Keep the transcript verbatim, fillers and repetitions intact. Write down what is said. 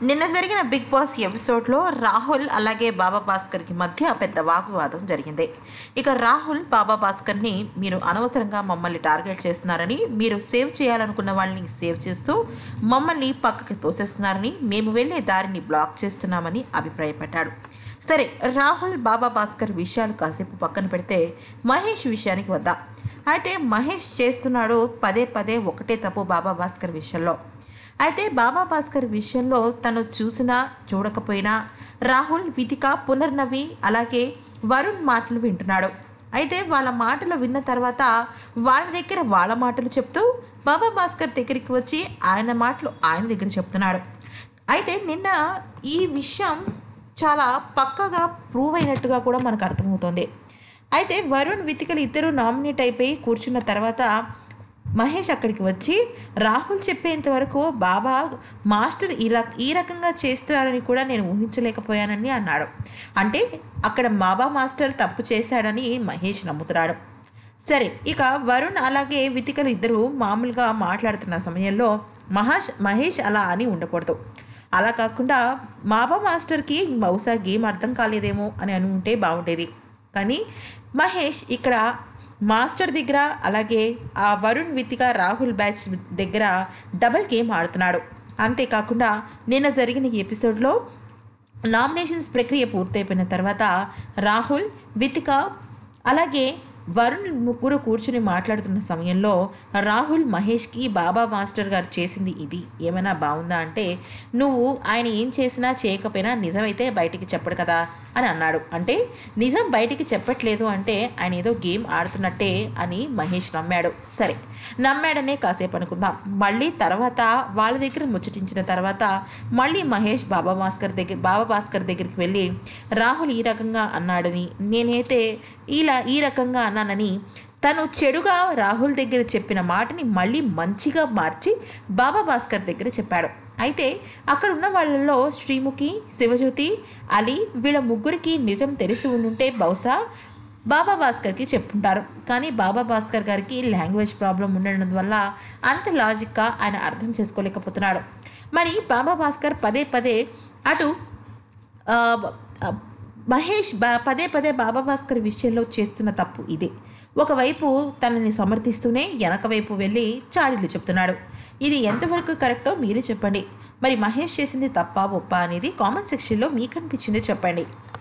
నిన్న జరిగిన big boss ఎపిసోడ్లో రాహుల్ అలాగే బాబా భాస్కర్కి మధ్య పెద్ద వాగ్వివాదం జరిగింది. ఇక రాహుల్ బాబా భాస్కర్ని మీరు అనవసరంగా మమ్మల్ని టార్గెట్ చేస్తున్నారని, మీరు సేవ్ చేయాలనుకున్న వాళ్ళని సేవ్ చేస్తూ మమ్మల్ని పక్కకి తోసేస్తున్నారని, మేము వెళ్ళే దారిని బ్లాక్ చేస్తున్నామని అభిప్రాయపడ్డాడు. సరే, రాహుల్ బాబా భాస్కర్ విషయాలు కాసేపు పక్కన పెడితే మహేష్ విషయానికి వద్దాం. అయితే మహేష్ చేస్తున్నాడు పదే పదే ఒకటే తప్పు బాబా భాస్కర్ విషయంలో. అయితే బాబా భాస్కర్ విషయంలో తను చూసినా చూడకపోయినా రాహుల్, వితిక, పునర్నవి అలాగే వరుణ్ మాటలు వింటున్నాడు. అయితే వాళ్ళ మాటలు విన్న తర్వాత వాళ్ళ దగ్గర వాళ్ళ మాటలు చెప్తూ బాబా భాస్కర్ దగ్గరికి వచ్చి ఆయన మాటలు ఆయన దగ్గర చెప్తున్నాడు. అయితే నిన్న ఈ విషయం చాలా పక్కగా ప్రూవ్ అయినట్టుగా కూడా మనకు అర్థమవుతుంది. అయితే వరుణ్, వితికలు ఇద్దరు నామినేట్ అయిపోయి కూర్చున్న తర్వాత మహేష్ అక్కడికి వచ్చి రాహుల్ చెప్పేంత వరకు బాబా మాస్టర్ ఇలా ఈ రకంగా చేస్తారని కూడా నేను ఊహించలేకపోయానని అన్నాడు. అంటే అక్కడ బాబా మాస్టర్ తప్పు చేశాడని మహేష్ నమ్ముతున్నాడు. సరే, ఇక వరుణ్ అలాగే వితికలు ఇద్దరు మామూలుగా మాట్లాడుతున్న సమయంలో మహేష్ మహేష్ అలా అని ఉండకూడదు. అలా కాకుండా బాబా మాస్టర్కి బహుశా గేమ్ అర్థం కాలేదేమో అని అనుకుంటే బాగుండేది. కానీ మహేష్ ఇక్కడ మాస్టర్ దగ్గర అలాగే ఆ వరుణ్, వితిక, రాహుల్ బ్యాచ్ దగ్గర డబల్ గేమ్ ఆడుతున్నాడు. అంతేకాకుండా నిన్న జరిగిన ఎపిసోడ్లో నామినేషన్స్ ప్రక్రియ పూర్తయిపోయిన తర్వాత రాహుల్, వితిక అలాగే వరుణ్ ముగ్గురు కూర్చుని మాట్లాడుతున్న సమయంలో రాహుల్ మహేష్కి బాబా మాస్టర్ గారు చేసింది ఇది ఏమైనా బాగుందా అంటే, నువ్వు ఆయన ఏం చేసినా చేయకపోయినా నిజమైతే బయటికి చెప్పడు కదా అని అన్నాడు. అంటే నిజం బయటికి చెప్పట్లేదు అంటే ఆయన ఏదో గేమ్ ఆడుతున్నట్టే అని మహేష్ నమ్మాడు. సరే, నమ్మాడనే కాసేపు అనుకుందాం. మళ్ళీ తర్వాత వాళ్ళ దగ్గర ముచ్చటించిన తర్వాత మళ్ళీ మహేష్ బాబా భాస్కర్ దగ్గర బాబా భాస్కర్ దగ్గరికి వెళ్ళి రాహుల్ ఈ రకంగా అన్నాడని, నేనైతే ఇలా ఈ రకంగా అన్నానని తను చెడుగా రాహుల్ దగ్గర చెప్పిన మాటని మళ్ళీ మంచిగా మార్చి బాబా భాస్కర్ దగ్గర చెప్పాడు. అయితే అక్కడ ఉన్న వాళ్ళల్లో శ్రీముఖి, శివజ్యోతి, అలీ వీళ్ళ ముగ్గురికి నిజం తెలిసి ఉండుంటే బహుశా బాబా భాస్కర్కి చెప్పుంటారు. కానీ బాబా భాస్కర్ గారికి లాంగ్వేజ్ ప్రాబ్లం ఉండడం వల్ల అంత లాజిక్గా ఆయన అర్థం చేసుకోలేకపోతున్నాడు. మరి బాబా భాస్కర్ పదే పదే అటు మహేష్ బా పదే పదే బాబా భాస్కర్ విషయంలో చేస్తున్న తప్పు ఇదే. ఒకవైపు తనని సమర్థిస్తూనే వెనక వైపు వెళ్ళి చాడీలు చెప్తున్నాడు. ఇది ఎంతవరకు కరెక్టో మీరే చెప్పండి. మరి మహేష్ చేసింది తప్పా ఒప్పా అనేది కామెంట్ సెక్షన్లో మీకు అనిపించింది చెప్పండి.